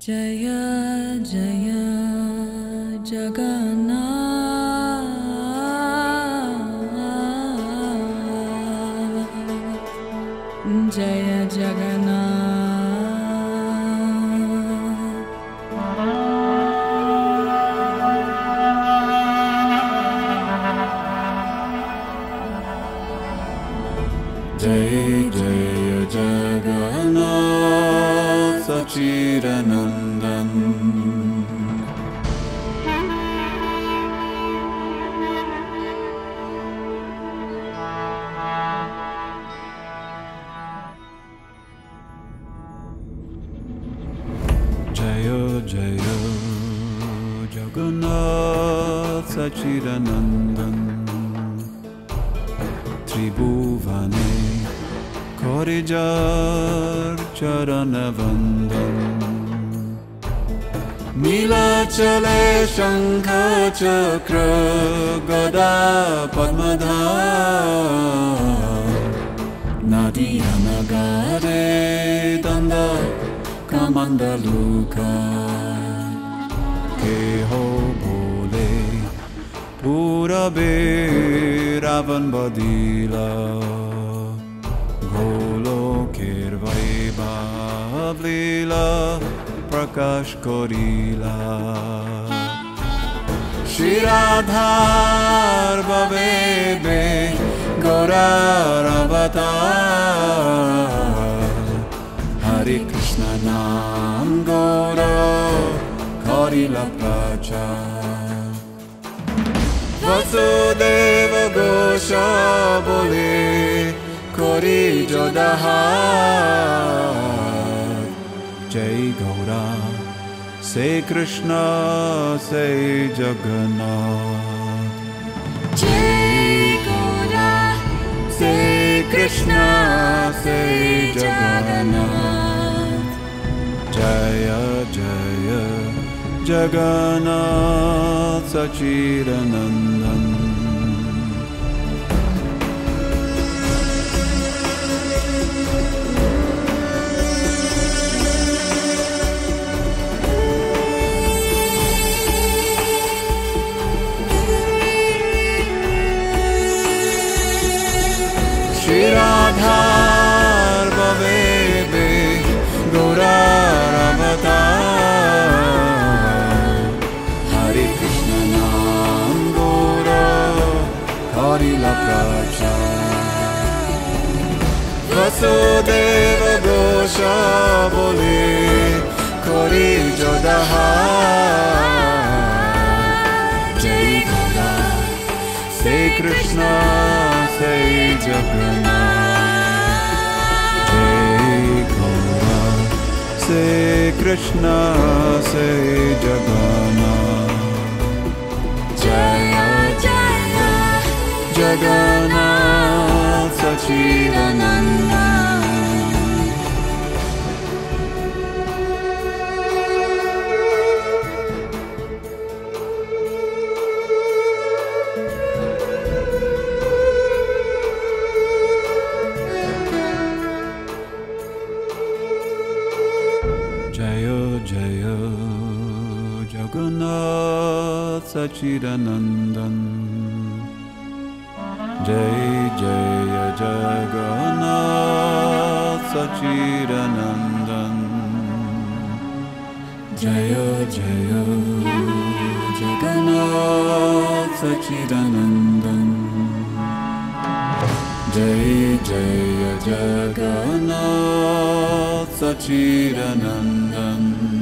Jaya Jaya Jagannath, Jaya Jagannath. Jai Jaya Jagannath Sachidanandan. Jaya Jaya Jagannath Sachidanandan. Tribhuvane Korijar Charanavandan. Nilachale Shankha Chakra Gada Padmadhar. Nadiya Nagare Danda Kamandaluka. Keho Bole Purabe Ravan Badila. Goloker Vaibhav Leela Prakash Korila. Shiradhar Bhavebe Gaurar Avatar. Hare Krishna Nam Gaura Korila Prachar. Vasudeva Gosha Bole Kori Jodahar. Jai Gaura, say Krishna, say Jagannath. Jai Gaura, say Krishna, say Jagannath. Jaya Jaya Jagannath Sachidanandan. Shiradhar Bhavebe Gaurar Avatar. Hare Krishna Nam Gaura Korila Prachar. Vasudeva Gosha Bole Kori Jodahar. Jai Gaura, say Krishna, say Jagannath. Jai Gaura, say Krishna, say Jagannath. Jaya Jaya Jagannath Sachidanandan. Jaya Jaya Jagannath Sachidanandan. Jai Jaya Jagannath Sachidanandan. Jaya Jaya Jagannath Sachidanandan. Jai Jaya Jagannath Sachidanandan.